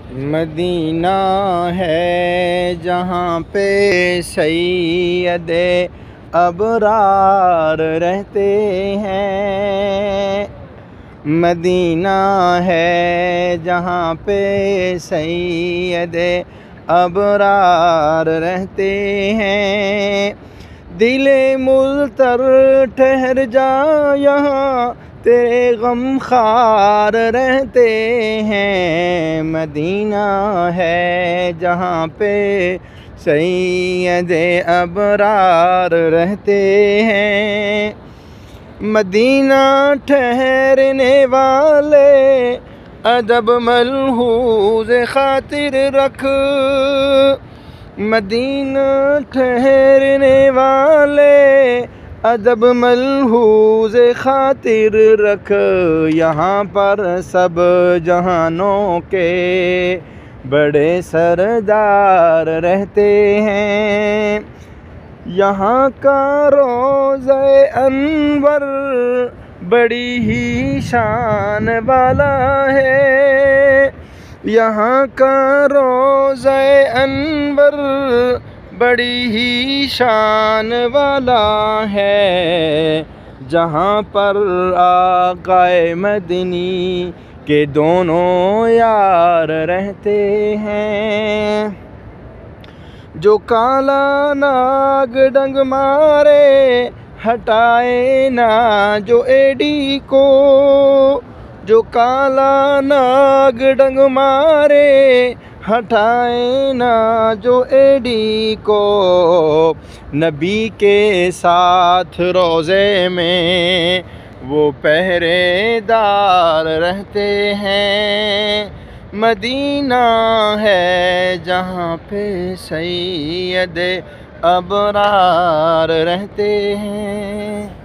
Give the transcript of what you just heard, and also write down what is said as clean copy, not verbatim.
مدینہ ہے جہاں پہ سید ابرار رہتے ہیں۔ مدینہ ہے جہاں پہ سید ابرار رہتے ہیں۔ دل ملتر ٹھہر جا یہاں تیرے غم خوار رہتے ہیں۔ مدینہ ہے جہاں پہ سید ابرار رہتے ہیں۔ مدینہ ٹھہرنے والے ادب ملحوظ خاطر رکھ۔ مدینہ ٹھہرنے والے ادب ملحوظ خاطر رکھ۔ یہاں پر سب جہانوں کے بڑے سردار رہتے ہیں۔ یہاں کا روضہ انور بڑی ہی شان والا ہے۔ یہاں کا روضہ انور بڑی ہی شان والا ہے۔ جہاں پر آقا مدنی کے دونوں یار رہتے ہیں۔ جو کالا ناگ ڈنگ مارے ہٹائے نہ جو ایڈی کو۔ جو کالا ناگ ڈنگ مارے ہٹائے نہ جو ایڈی کو۔ نبی کے ساتھ روضے میں وہ پہرے دار رہتے ہیں۔ مدینہ ہے جہاں پہ سید ابرار رہتے ہیں۔